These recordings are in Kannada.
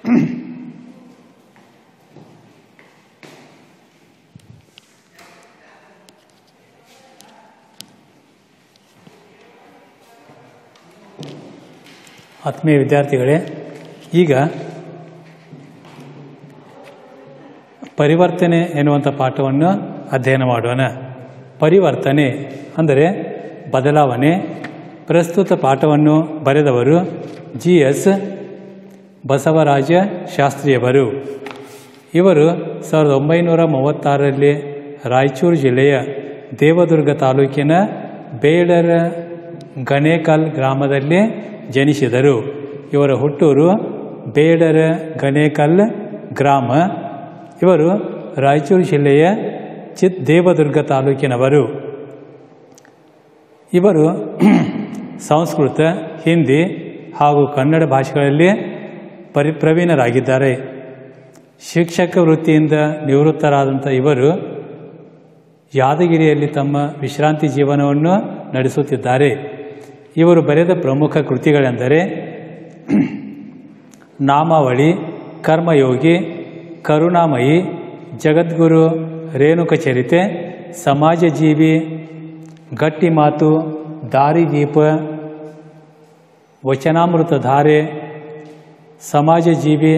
ಆತ್ಮೀಯ ವಿದ್ಯಾರ್ಥಿಗಳೇ, ಈಗ ಪರಿವರ್ತನೆ ಎನ್ನುವಂಥ ಪಾಠವನ್ನು ಅಧ್ಯಯನ ಮಾಡೋಣ. ಪರಿವರ್ತನೆ ಅಂದರೆ ಬದಲಾವಣೆ. ಪ್ರಸ್ತುತ ಪಾಠವನ್ನು ಬರೆದವರು GS ಬಸವರಾಜ ಶಾಸ್ತ್ರಿಯವರು. ಇವರು 1936ರಲ್ಲಿ ರಾಯಚೂರು ಜಿಲ್ಲೆಯ ದೇವದುರ್ಗ ತಾಲೂಕಿನ ಬೇಡರ ಗಣೇಕಲ್ ಗ್ರಾಮದಲ್ಲಿ ಜನಿಸಿದರು. ಇವರ ಹುಟ್ಟೂರು ಬೇಡರ ಗಣೇಕಲ್ ಗ್ರಾಮ. ಇವರು ರಾಯಚೂರು ಜಿಲ್ಲೆಯ ದೇವದುರ್ಗ ತಾಲೂಕಿನವರು. ಇವರು ಸಂಸ್ಕೃತ, ಹಿಂದಿ ಹಾಗೂ ಕನ್ನಡ ಭಾಷೆಗಳಲ್ಲಿ ಪ್ರವೀಣರಾಗಿದ್ದಾರೆ. ಶಿಕ್ಷಕ ವೃತ್ತಿಯಿಂದ ನಿವೃತ್ತರಾದಂಥ ಇವರು ಯಾದಗಿರಿಯಲ್ಲಿ ತಮ್ಮ ವಿಶ್ರಾಂತಿ ಜೀವನವನ್ನು ನಡೆಸುತ್ತಿದ್ದಾರೆ. ಇವರು ಬರೆದ ಪ್ರಮುಖ ಕೃತಿಗಳೆಂದರೆ ನಾಮಾವಳಿ, ಕರ್ಮಯೋಗಿ, ಕರುಣಾಮಯಿ, ಜಗದ್ಗುರು ರೇಣುಕಚರಿತೆ, ಸಮಾಜಜೀವಿ, ಗಟ್ಟಿ ಮಾತು, ದಾರಿದೀಪ, ವಚನಾಮೃತಧಾರೆ, ಸಮಾಜಜೀವಿ,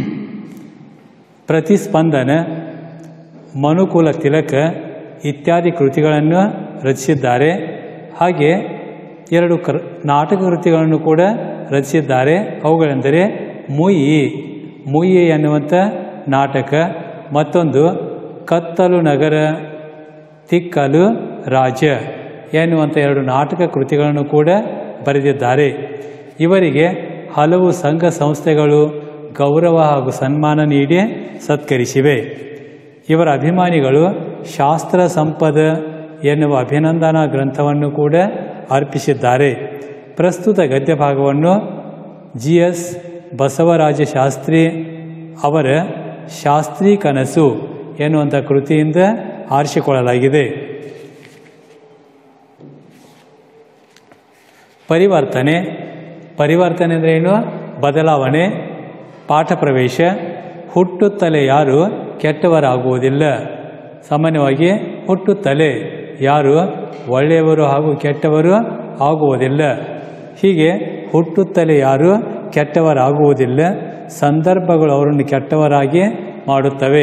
ಪ್ರತಿಸ್ಪಂದನ, ಮನುಕುಲ ತಿಲಕ ಇತ್ಯಾದಿ ಕೃತಿಗಳನ್ನು ರಚಿಸಿದ್ದಾರೆ. ಹಾಗೆ 2 ನಾಟಕ ಕೃತಿಗಳನ್ನು ಕೂಡ ರಚಿಸಿದ್ದಾರೆ. ಅವುಗಳೆಂದರೆ ಮುಯಿ ಎನ್ನುವಂಥ ನಾಟಕ, ಮತ್ತೊಂದು ಕತ್ತಲು ನಗರ ತಿಕ್ಕಲು ರಾಜ ಎನ್ನುವಂಥ 2 ನಾಟಕ ಕೃತಿಗಳನ್ನು ಕೂಡ ಬರೆದಿದ್ದಾರೆ. ಇವರಿಗೆ ಹಲವು ಸಂಘ ಸಂಸ್ಥೆಗಳು ಗೌರವ ಹಾಗೂ ಸನ್ಮಾನ ನೀಡಿ ಸತ್ಕರಿಸಿವೆ. ಇವರ ಅಭಿಮಾನಿಗಳು ಶಾಸ್ತ್ರ ಸಂಪದ ಎನ್ನುವ ಅಭಿನಂದನಾ ಗ್ರಂಥವನ್ನು ಕೂಡ ಅರ್ಪಿಸಿದ್ದಾರೆ. ಪ್ರಸ್ತುತ ಗದ್ಯ ಭಾಗವನ್ನು GS ಬಸವರಾಜ ಶಾಸ್ತ್ರಿ ಅವರ ಶಾಸ್ತ್ರೀ ಕನಸು ಎನ್ನುವಂಥ ಕೃತಿಯಿಂದ ಆರಿಸಿಕೊಳ್ಳಲಾಗಿದೆ. ಪರಿವರ್ತನೆ ಅಂದರೆ ಏನು? ಬದಲಾವಣೆ. ಪಾಠ ಪ್ರವೇಶ. ಹುಟ್ಟುತ್ತಲೇ ಯಾರು ಕೆಟ್ಟವರಾಗುವುದಿಲ್ಲ. ಸಾಮಾನ್ಯವಾಗಿ ಹುಟ್ಟುತ್ತಲೇ ಯಾರು ಒಳ್ಳೆಯವರು ಹಾಗೂ ಕೆಟ್ಟವರು ಆಗುವುದಿಲ್ಲ. ಹೀಗೆ ಹುಟ್ಟುತ್ತಲೇ ಯಾರು ಕೆಟ್ಟವರಾಗುವುದಿಲ್ಲ. ಸಂದರ್ಭಗಳು ಅವರನ್ನು ಕೆಟ್ಟವರಾಗಿ ಮಾಡುತ್ತವೆ.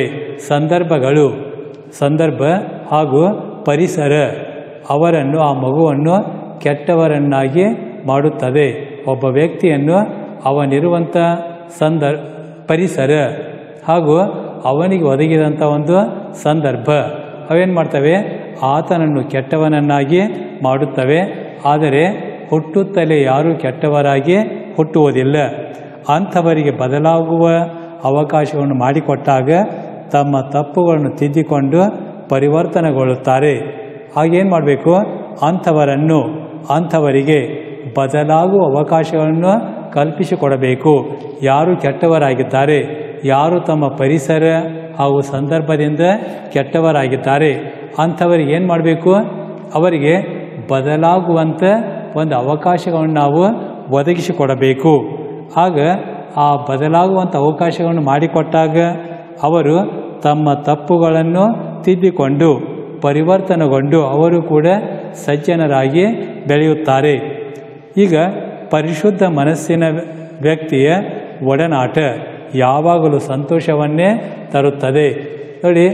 ಸಂದರ್ಭ ಹಾಗೂ ಪರಿಸರ ಅವರನ್ನು, ಆ ಮಗುವನ್ನು ಕೆಟ್ಟವರನ್ನಾಗಿ ಮಾಡುತ್ತದೆ. ಒಬ್ಬ ವ್ಯಕ್ತಿಯನ್ನು ಅವನಿರುವಂಥ ಪರಿಸರ ಹಾಗೂ ಅವನಿಗೆ ಒದಗಿದಂಥ ಒಂದು ಸಂದರ್ಭ ಅವೇನು ಮಾಡ್ತವೆ? ಆತನನ್ನು ಕೆಟ್ಟವನನ್ನಾಗಿ ಮಾಡುತ್ತವೆ. ಆದರೆ ಹುಟ್ಟುತ್ತಲೇ ಯಾರೂ ಕೆಟ್ಟವರಾಗಿ ಹುಟ್ಟುವುದಿಲ್ಲ. ಅಂಥವರಿಗೆ ಬದಲಾಗುವ ಅವಕಾಶವನ್ನು ಮಾಡಿಕೊಟ್ಟಾಗ ತಮ್ಮ ತಪ್ಪುಗಳನ್ನು ತಿದ್ದಿಕೊಂಡು ಪರಿವರ್ತನೆಗೊಳ್ಳುತ್ತಾರೆ. ಹಾಗೇನು ಮಾಡಬೇಕು? ಅಂಥವರಿಗೆ ಬದಲಾಗುವ ಅವಕಾಶಗಳನ್ನು ಕಲ್ಪಿಸಿಕೊಡಬೇಕು. ಯಾರು ಕೆಟ್ಟವರಾಗಿದ್ದಾರೆ, ಯಾರು ತಮ್ಮ ಪರಿಸರ ಹಾಗೂ ಸಂದರ್ಭದಿಂದ ಕೆಟ್ಟವರಾಗಿದ್ದಾರೆ, ಅಂಥವರಿಗೆ ಏನು ಮಾಡಬೇಕು? ಅವರಿಗೆ ಬದಲಾಗುವಂಥ ಒಂದು ಅವಕಾಶಗಳನ್ನು ನಾವು ಒದಗಿಸಿಕೊಡಬೇಕು. ಆಗ ಆ ಬದಲಾಗುವಂಥ ಅವಕಾಶಗಳನ್ನು ಮಾಡಿಕೊಟ್ಟಾಗ ಅವರು ತಮ್ಮ ತಪ್ಪುಗಳನ್ನು ತಿದ್ದಿಕೊಂಡು ಪರಿವರ್ತನೆಗೊಂಡು ಅವರು ಕೂಡ ಸಜ್ಜನರಾಗಿ ಬೆಳೆಯುತ್ತಾರೆ. ಈಗ ಪರಿಶುದ್ಧ ಮನಸ್ಸಿನ ವ್ಯಕ್ತಿಯ ಒಡನಾಟ ಯಾವಾಗಲೂ ಸಂತೋಷವನ್ನೇ ತರುತ್ತದೆ. ನೋಡಿ,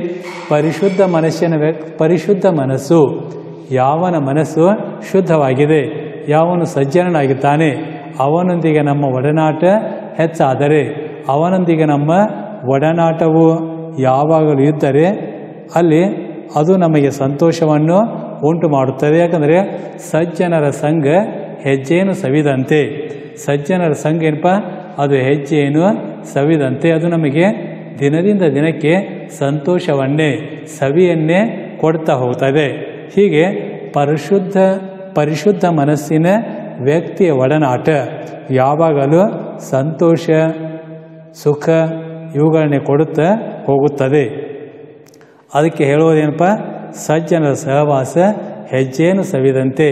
ಪರಿಶುದ್ಧ ಮನಸ್ಸು, ಯಾವನ ಮನಸ್ಸು ಶುದ್ಧವಾಗಿದೆ, ಯಾವನು ಸಜ್ಜನನಾಗಿದ್ದಾನೆ, ಅವನೊಂದಿಗೆ ನಮ್ಮ ಒಡನಾಟ ಹೆಚ್ಚಾದರೆ, ಅವನೊಂದಿಗೆ ನಮ್ಮ ಒಡನಾಟವು ಯಾವಾಗಲೂ ಇದ್ದರೆ ಅಲ್ಲಿ ಅದು ನಮಗೆ ಸಂತೋಷವನ್ನು ಉಂಟು ಮಾಡುತ್ತದೆ. ಯಾಕಂದರೆ ಸಜ್ಜನರ ಸಂಘ ಹೆಜ್ಜೆಯನ್ನು ಸವಿದಂತೆ. ಸಜ್ಜನರ ಸಂಘ ಏನಪ್ಪ? ಅದು ಹೆಜ್ಜೆಯನ್ನು ಸವಿದಂತೆ. ಅದು ನಮಗೆ ದಿನದಿಂದ ದಿನಕ್ಕೆ ಸಂತೋಷವನ್ನೇ, ಸವಿಯನ್ನೇ ಕೊಡ್ತಾ ಹೋಗ್ತದೆ. ಹೀಗೆ ಪರಿಶುದ್ಧ ಮನಸ್ಸಿನ ವ್ಯಕ್ತಿಯ ಒಡನಾಟ ಯಾವಾಗಲೂ ಸಂತೋಷ, ಸುಖ ಇವುಗಳನ್ನೇ ಕೊಡುತ್ತಾ ಹೋಗುತ್ತದೆ. ಅದಕ್ಕೆ ಹೇಳುವುದೇನಪ್ಪ? ಸಜ್ಜನರ ಸಹವಾಸ ಹೆಜ್ಜೆಯನ್ನು ಸವಿದಂತೆ.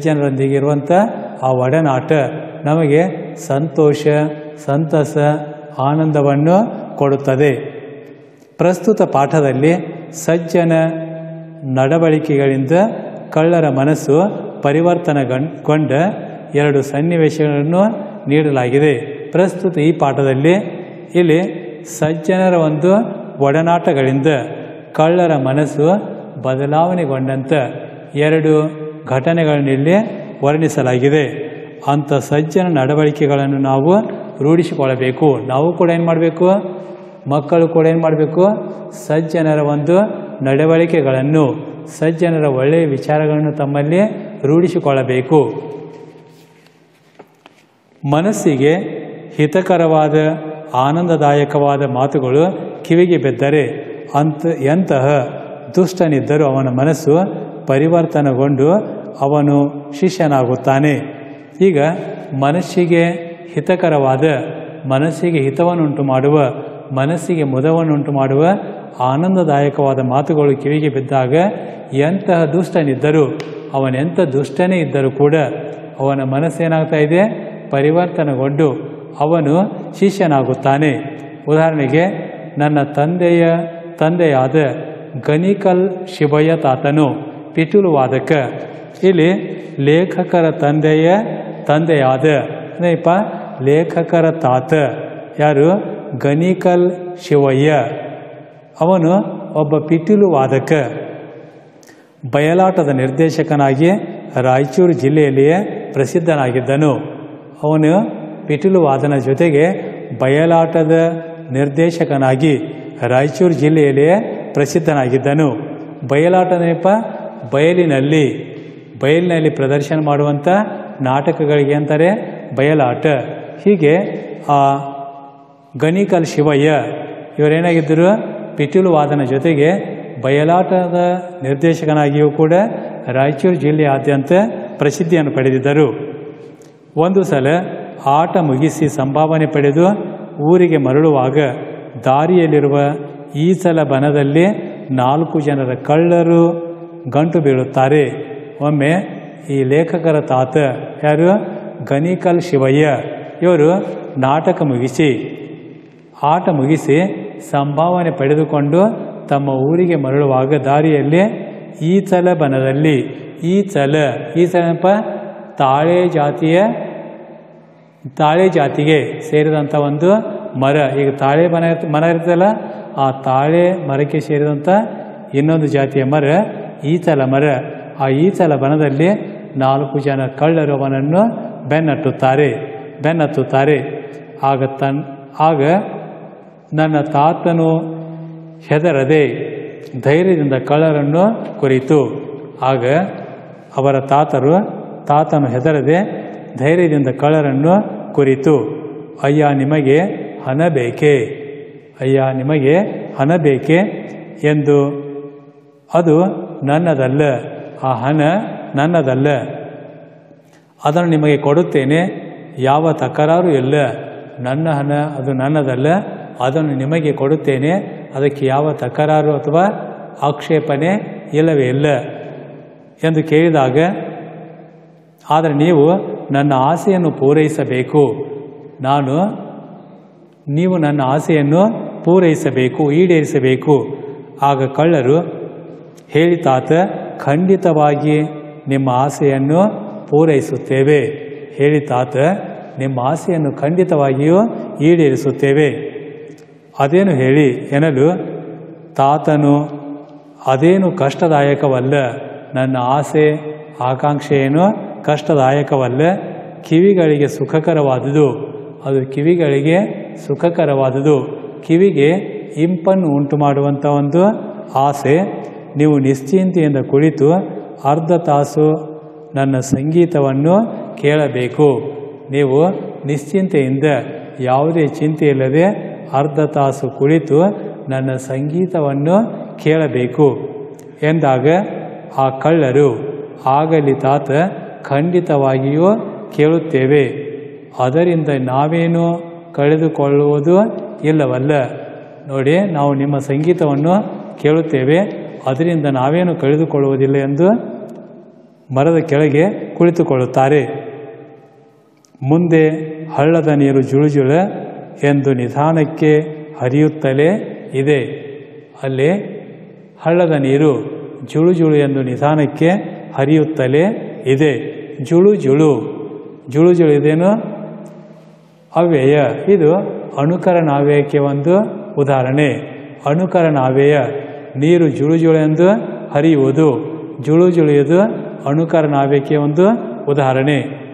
ಸಜ್ಜನರೊಂದಿಗಿರುವಂಥ ಆ ಒಡನಾಟ ನಮಗೆ ಸಂತೋಷ, ಸಂತಸ, ಆನಂದವನ್ನು ಕೊಡುತ್ತದೆ. ಪ್ರಸ್ತುತ ಪಾಠದಲ್ಲಿ ಸಜ್ಜನ ನಡವಳಿಕೆಗಳಿಂದ ಕಳ್ಳರ ಮನಸ್ಸು ಪರಿವರ್ತನೆಗೊಂಡ 2 ಸನ್ನಿವೇಶಗಳನ್ನು ನೀಡಲಾಗಿದೆ. ಪ್ರಸ್ತುತ ಈ ಪಾಠದಲ್ಲಿ ಇಲ್ಲಿ ಸಜ್ಜನರ ಒಂದು ಒಡನಾಟಗಳಿಂದ ಕಳ್ಳರ ಮನಸ್ಸು ಬದಲಾವಣೆಗೊಂಡಂಥ 2 ಘಟನೆಗಳನ್ನು ಇಲ್ಲಿ ವರ್ಣಿಸಲಾಗಿದೆ. ಅಂಥ ಸಜ್ಜನ ನಡವಳಿಕೆಗಳನ್ನು ನಾವು ರೂಢಿಸಿಕೊಳ್ಳಬೇಕು. ನಾವು ಕೂಡ ಏನು ಮಾಡಬೇಕು? ಮಕ್ಕಳು ಕೂಡ ಏನು ಮಾಡಬೇಕು? ಸಜ್ಜನರ ಒಂದು ನಡವಳಿಕೆಗಳನ್ನು, ಸಜ್ಜನರ ಒಳ್ಳೆಯ ವಿಚಾರಗಳನ್ನು ತಮ್ಮಲ್ಲಿ ರೂಢಿಸಿಕೊಳ್ಳಬೇಕು. ಮನಸ್ಸಿಗೆ ಹಿತಕರವಾದ ಆನಂದದಾಯಕವಾದ ಮಾತುಗಳು ಕಿವಿಗೆ ಬಿದ್ದರೆ ಎಂತಹ ದುಷ್ಟನಿದ್ದರೂ ಅವನ ಮನಸ್ಸು ಪರಿವರ್ತನೆಗೊಂಡು ಅವನು ಶಿಷ್ಯನಾಗುತ್ತಾನೆ. ಈಗ ಮನಸ್ಸಿಗೆ ಹಿತಕರವಾದ, ಮನಸ್ಸಿಗೆ ಹಿತವನ್ನುಂಟು ಮಾಡುವ, ಮನಸ್ಸಿಗೆ ಮುದವನ್ನುಂಟು ಮಾಡುವ ಆನಂದದಾಯಕವಾದ ಮಾತುಗಳು ಕಿವಿಗೆ ಬಿದ್ದಾಗ ಎಂತಹ ದುಷ್ಟನಿದ್ದರೂ, ಅವನೆಂಥ ದುಷ್ಟನೇ ಇದ್ದರೂ ಕೂಡ ಅವನ ಮನಸ್ಸೇನಾಗ್ತಾ ಇದೆ? ಪರಿವರ್ತನೆಗೊಂಡು ಅವನು ಶಿಷ್ಯನಾಗುತ್ತಾನೆ. ಉದಾಹರಣೆಗೆ ನನ್ನ ತಂದೆಯಾದ ಗಣಿಕಲ್ ಶಿವಯ್ಯ ತಾತನು ಪಿಟೂಲು ವಾದಕ. ಇಲ್ಲಿ ಲೇಖಕರ ತಂದೆಯಾದ ಲೇಖಕರ ತಾತ ಯಾರು? ಗಣಿಕಲ್ ಶಿವಯ್ಯ. ಅವನು ಒಬ್ಬ ಪಿಟೂಲು ವಾದಕ. ಬಯಲಾಟದ ನಿರ್ದೇಶಕನಾಗಿ ರಾಯಚೂರು ಜಿಲ್ಲೆಯಲ್ಲಿಯೇ ಪ್ರಸಿದ್ಧನಾಗಿದ್ದನು. ಅವನು ಪಿಟೂಲು ವಾದನ ಜೊತೆಗೆ ಬಯಲಾಟದ ನಿರ್ದೇಶಕನಾಗಿ ರಾಯಚೂರು ಜಿಲ್ಲೆಯಲ್ಲಿಯೇ ಪ್ರಸಿದ್ಧನಾಗಿದ್ದನು. ಬಯಲಾಟನೇಪ ಬಯಲಿನಲ್ಲಿ ಪ್ರದರ್ಶನ ಮಾಡುವಂಥ ನಾಟಕಗಳಿಗೆ ಅಂತಾರೆ ಬಯಲಾಟ. ಹೀಗೆ ಆ ಗಣಿಕಲ್ ಶಿವಯ್ಯ ಇವರೇನಾಗಿದ್ದರು? ಪಿಟೂಲು ವಾದನ ಜೊತೆಗೆ ಬಯಲಾಟದ ನಿರ್ದೇಶಕನಾಗಿಯೂ ಕೂಡ ರಾಯಚೂರು ಜಿಲ್ಲೆಯಾದ್ಯಂತ ಪ್ರಸಿದ್ಧಿಯನ್ನು ಪಡೆದಿದ್ದರು. ಒಂದು ಸಲ ಆಟ ಮುಗಿಸಿ ಸಂಭಾವನೆ ಪಡೆದು ಊರಿಗೆ ಮರಳುವಾಗ ದಾರಿಯಲ್ಲಿರುವ ಈಸಲ ಬನದಲ್ಲಿ 4 ಜನರ ಕಳ್ಳರು ಗಂಟು ಬೀಳುತ್ತಾರೆ. ಒಮ್ಮೆ ಈ ಲೇಖಕರ ತಾತ ಯಾರು? ಗಣಿಕಲ್ ಶಿವಯ್ಯ. ಇವರು ಆಟ ಮುಗಿಸಿ ಸಂಭಾವನೆ ಪಡೆದುಕೊಂಡು ತಮ್ಮ ಊರಿಗೆ ಮರಳುವಾಗ ದಾರಿಯಲ್ಲಿ ಈಚಲ ಬನದಲ್ಲಿ, ಈಚಲಪ್ಪ ತಾಳೆ ಜಾತಿಗೆ ಸೇರಿದಂಥ ಒಂದು ಮರ. ಈಗ ತಾಳೆ ಮರ ಇರ್ತಲ್ಲ, ಆ ತಾಳೆ ಮರಕ್ಕೆ ಸೇರಿದಂಥ ಇನ್ನೊಂದು ಜಾತಿಯ ಮರ ಈಚಲ ಮರ. ಆ ಈಚಲ ಬನದಲ್ಲಿ 4 ಜನ ಕಳ್ಳರು ಅವನನ್ನು ಬೆನ್ನತ್ತುತ್ತಾರೆ. ಆಗ ನನ್ನ ತಾತನು ಹೆದರದೆ ಧೈರ್ಯದಿಂದ ಕಳ್ಳರನ್ನು ಕುರಿತು. ಆಗ ಅವರ ತಾತನು ಹೆದರದೆ ಧೈರ್ಯದಿಂದ ಕಳ್ಳರನ್ನು ಕುರಿತು, ಅಯ್ಯ ನಿಮಗೆ ಹಣ ಬೇಕೆ ಎಂದು. ಅದು ನನ್ನದಲ್ಲ, ಆ ಹಣ ನನ್ನದಲ್ಲ, ಅದನ್ನು ನಿಮಗೆ ಕೊಡುತ್ತೇನೆ, ಯಾವ ತಕರಾರು ಇಲ್ಲ. ನನ್ನ ಹಣ ಅದು ನನ್ನದಲ್ಲ, ಅದನ್ನು ನಿಮಗೆ ಕೊಡುತ್ತೇನೆ, ಅದಕ್ಕೆ ಯಾವ ತಕರಾರು ಅಥವಾ ಆಕ್ಷೇಪಣೆ ಇಲ್ಲವೇ ಇಲ್ಲ ಎಂದು ಕೇಳಿದಾಗ, ಆದರೆ ನೀವು ನನ್ನ ಆಸೆಯನ್ನು ಪೂರೈಸಬೇಕು, ನೀವು ನನ್ನ ಆಸೆಯನ್ನು ಪೂರೈಸಬೇಕು, ಈಡೇರಿಸಬೇಕು. ಆಗ ಕಳ್ಳರು ಹೇಳಿ, ತಾತ ಖಂಡಿತವಾಗಿ ನಿಮ್ಮ ಆಸೆಯನ್ನು ಪೂರೈಸುತ್ತೇವೆ. ಹೇಳಿ ತಾತ ನಿಮ್ಮ ಆಸೆಯನ್ನು ಖಂಡಿತವಾಗಿಯೂ ಈಡೇರಿಸುತ್ತೇವೆ. ಅದೇನು ಹೇಳಿ ಎನ್ನಲು ತಾತನು, ಅದೇನು ಕಷ್ಟದಾಯಕವಲ್ಲ, ನನ್ನ ಆಸೆ ಆಕಾಂಕ್ಷೆಯೇನು ಕಷ್ಟದಾಯಕವಲ್ಲ, ಕಿವಿಗಳಿಗೆ ಸುಖಕರವಾದುದು. ಅದು ಕಿವಿಗಳಿಗೆ ಸುಖಕರವಾದುದು, ಕಿವಿಗೆ ಇಂಪನ್ನು ಉಂಟು ಮಾಡುವಂಥ ಒಂದು ಆಸೆ. ನೀವು ನಿಶ್ಚಿಂತೆಯಿಂದ ಕುಳಿತು ಅರ್ಧ ತಾಸು ನನ್ನ ಸಂಗೀತವನ್ನು ಕೇಳಬೇಕು. ನೀವು ನಿಶ್ಚಿಂತೆಯಿಂದ ಯಾವುದೇ ಚಿಂತೆ ಇಲ್ಲದೆ ಅರ್ಧ ತಾಸು ಕುಳಿತು ನನ್ನ ಸಂಗೀತವನ್ನು ಕೇಳಬೇಕು ಎಂದಾಗ ಆ ಕಳ್ಳರು, ಆಗಲಿ ತಾತ, ಖಂಡಿತವಾಗಿಯೂ ಕೇಳುತ್ತೇವೆ, ಅದರಿಂದ ನಾವೇನು ಕಳೆದುಕೊಳ್ಳುವುದು ಇಲ್ಲವಲ್ಲ. ನೋಡಿ, ನಾವು ನಿಮ್ಮ ಸಂಗೀತವನ್ನು ಕೇಳುತ್ತೇವೆ, ಅದರಿಂದ ನಾವೇನು ಕಳೆದುಕೊಳ್ಳುವುದಿಲ್ಲ ಎಂದು ಮರದ ಕೆಳಗೆ ಕುಳಿತುಕೊಳ್ಳುತ್ತಾರೆ. ಮುಂದೆ ಹಳ್ಳದ ನೀರು ಜುಳುಜುಳ ಎಂದು ನಿಧಾನಕ್ಕೆ ಹರಿಯುತ್ತಲೇ ಇದೆ. ಅಲ್ಲಿ ಹಳ್ಳದ ನೀರು ಜುಳು ಜುಳು ಎಂದು ನಿಧಾನಕ್ಕೆ ಹರಿಯುತ್ತಲೇ ಇದೆ. ಜುಳು ಜುಳು ಜುಳು ಜುಳು ಇದೇನು? ಅವ್ಯಯ. ಇದು ಅನುಕರಣಾವ್ಯಯಕ್ಕೆ ಒಂದು ಉದಾಹರಣೆ. ಅನುಕರಣಾವ್ಯಯ ನೀರು ಜುಳು ಜುಳು ಎಂದು ಹರಿಯುವುದು. ಜುಳು ಜುಳು ಇದು ಅನುಕರಣಾವ್ಯಯಕ್ಕೆ ಒಂದು ಉದಾಹರಣೆ.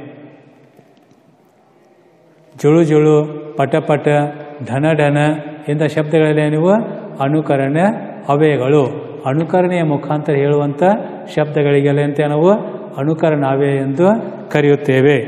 ಜುಳು ಜುಳು, ಪಟ ಪಟ, ಢನ ಢನ ಇಂಥ ಶಬ್ದಗಳಲ್ಲೇನಿವು ಅನುಕರಣ ಅವ್ಯಯಗಳು. ಅನುಕರಣೆಯ ಮುಖಾಂತರ ಹೇಳುವಂಥ ಶಬ್ದಗಳಿಗೆಲ್ಲ ಅಂತ ನಾವು ಅನುಕರಣಾವ್ಯಯ ಎಂದು ಕರೆಯುತ್ತೇವೆ.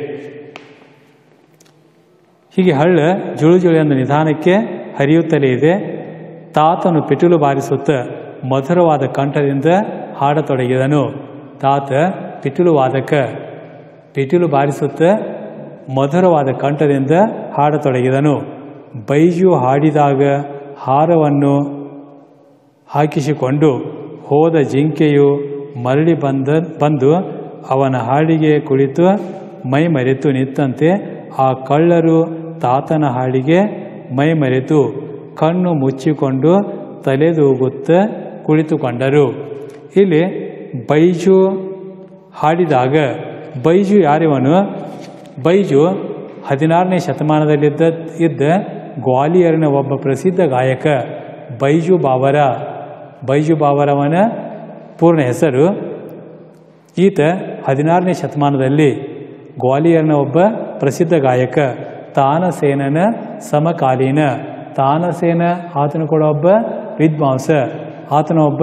ಹೀಗೆ ಹಳ್ಳ ಜುಳು ಜುಳು ಎಂದು ನಿಧಾನಕ್ಕೆ ಹರಿಯುತ್ತಲೇ ಇದೆ. ತಾತನು ಪಿಟೀಲು ಬಾರಿಸುತ್ತ ಮಧುರವಾದ ಕಂಠದಿಂದ ಹಾಡತೊಡಗಿದನು. ತಾತ ಪಿಟೀಲು ವಾದಕ. ಪಿಟೀಲು ಬಾರಿಸುತ್ತ ಮಧುರವಾದ ಕಂಠದಿಂದ ಹಾಡತೊಡಗಿದನು. ಬೈಜು ಹಾಡಿದಾಗ ಹಾರವನ್ನು ಹಾಕಿಸಿಕೊಂಡು ಹೋದ ಜಿಂಕೆಯು ಮರಳಿ ಬಂದು ಅವನ ಹಾಡಿಗೆ ಕುಳಿತು ಮೈ ಮರೆತು ನಿಂತಂತೆ ಆ ಕಳ್ಳರು ತಾತನ ಹಾಡಿಗೆ ಮೈ ಮರೆತು ಕಣ್ಣು ಮುಚ್ಚಿಕೊಂಡು ತಲೆದೂಗುತ್ತ ಕುಳಿತುಕೊಂಡರು. ಇಲ್ಲಿ ಬೈಜು ಹಾಡಿದಾಗ, ಬೈಜು ಯಾರಿವನು? ಬೈಜು 16ನೇ ಶತಮಾನದಲ್ಲಿದ್ದ ಗ್ವಾಲಿಯರಿನ ಒಬ್ಬ ಪ್ರಸಿದ್ಧ ಗಾಯಕ ಬೈಜು ಬಾವರ. ಬೈಜು ಬಾವರವನ ಪೂರ್ಣ ಹೆಸರು. ಈತ 16ನೇ ಶತಮಾನದಲ್ಲಿ ಗ್ವಾಲಿಯರ್ನ ಒಬ್ಬ ಪ್ರಸಿದ್ಧ ಗಾಯಕ. ತಾನಸೇನನ ಸಮಕಾಲೀನ. ತಾನಸೇನ ಆತನು ಕೂಡ ಒಬ್ಬ ವಿದ್ವಾಂಸ. ಆತನ ಒಬ್ಬ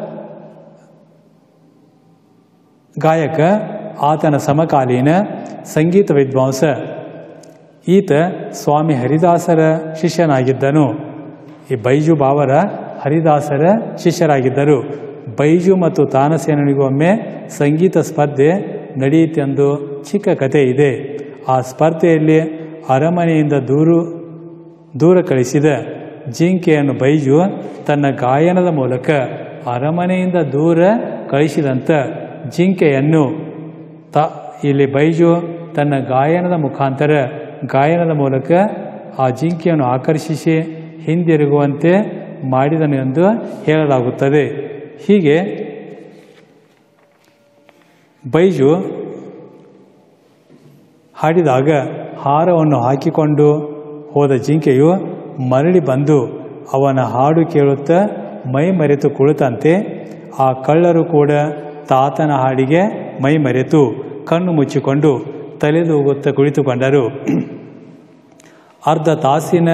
ಗಾಯಕ. ಆತನ ಸಮಕಾಲೀನ ಸಂಗೀತ ವಿದ್ವಾಂಸ. ಈತ ಸ್ವಾಮಿ ಹರಿದಾಸರ ಶಿಷ್ಯನಾಗಿದ್ದನು. ಈ ಬೈಜು ಬಾವರ ಹರಿದಾಸರ ಶಿಷ್ಯರಾಗಿದ್ದರು. ಬೈಜು ಮತ್ತು ತಾನಸೇನನಿಗೂ ಒಮ್ಮೆ ಸಂಗೀತ ಸ್ಪರ್ಧೆ ನಡೆಯಿತೆಂದು ಚಿಕ್ಕ ಕಥೆ ಇದೆ. ಆ ಸ್ಪರ್ಧೆಯಲ್ಲಿ ಅರಮನೆಯಿಂದ ದೂರ ಕಳಿಸಿದ ಜಿಂಕೆಯನ್ನು ಬೈಜು ತನ್ನ ಗಾಯನದ ಮೂಲಕ ಅರಮನೆಯಿಂದ ದೂರ ಕಳಿಸಿದಂಥ ಜಿಂಕೆಯನ್ನು ಇಲ್ಲಿ ಬೈಜು ತನ್ನ ಗಾಯನದ ಮೂಲಕ ಆ ಜಿಂಕೆಯನ್ನು ಆಕರ್ಷಿಸಿ ಹಿಂದಿರುಗುವಂತೆ ಮಾಡಿದನು ಎಂದು ಹೇಳಲಾಗುತ್ತದೆ. ಹೀಗೆ ಬೈಜು ಹಾಡಿದಾಗ ಹಾರವನ್ನು ಹಾಕಿಕೊಂಡು ಹೋದ ಜಿಂಕೆಯು ಮರಳಿ ಬಂದು ಅವನ ಹಾಡು ಕೇಳುತ್ತಾ ಮೈ ಮರೆತು ಕುಳಿತಂತೆ ಆ ಕಳ್ಳರು ಕೂಡ ತಾತನ ಹಾಡಿಗೆ ಮೈ ಮರೆತು ಕಣ್ಣು ಮುಚ್ಚಿಕೊಂಡು ತಲೆದೂಗುತ್ತಾ ಕುಳಿತುಕೊಂಡರು. ಅರ್ಧ ತಾಸಿನ